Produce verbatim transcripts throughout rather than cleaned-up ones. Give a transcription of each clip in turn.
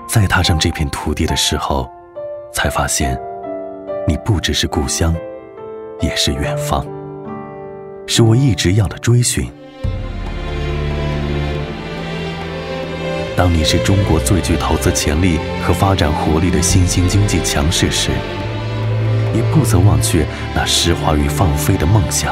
再踏上这片土地的时候，才发现你不只是故乡，也是远方，是我一直要的追寻。当你是中国最具投资潜力和发展活力的新兴经济强势时，也不曾忘却那诗化与放飞的梦想。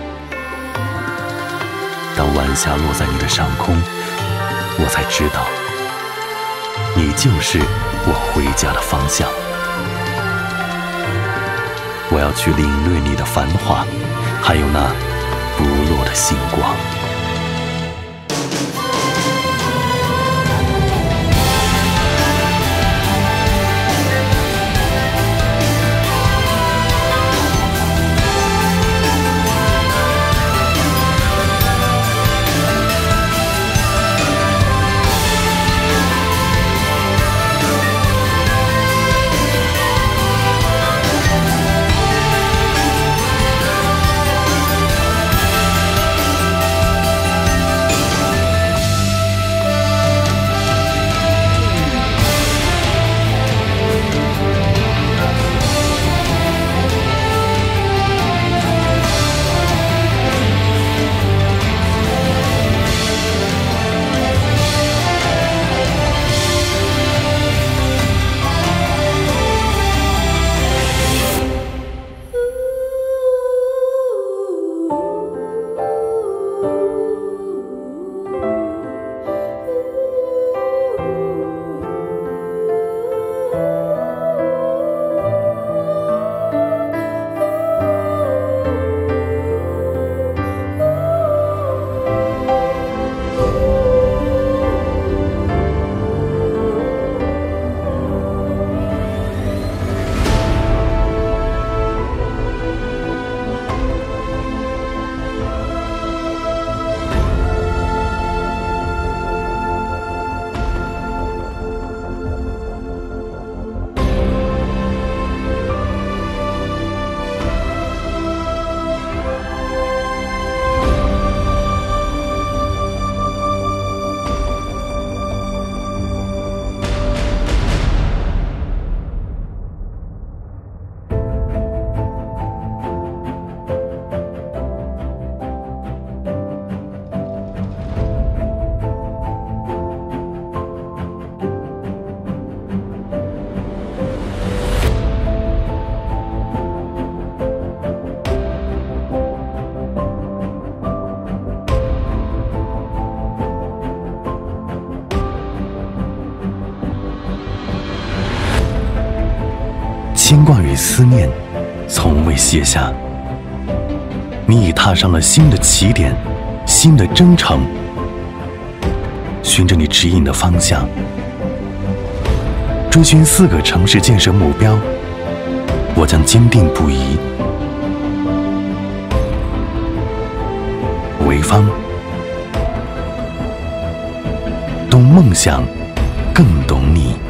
当晚霞落在你的上空，我才知道，你就是我回家的方向。我要去领略你的繁华，还有那不落的星光。 牵挂与思念从未卸下，你已踏上了新的起点，新的征程。循着你指引的方向，追寻四个城市建设目标，我将坚定不移。潍坊，懂梦想，更懂你。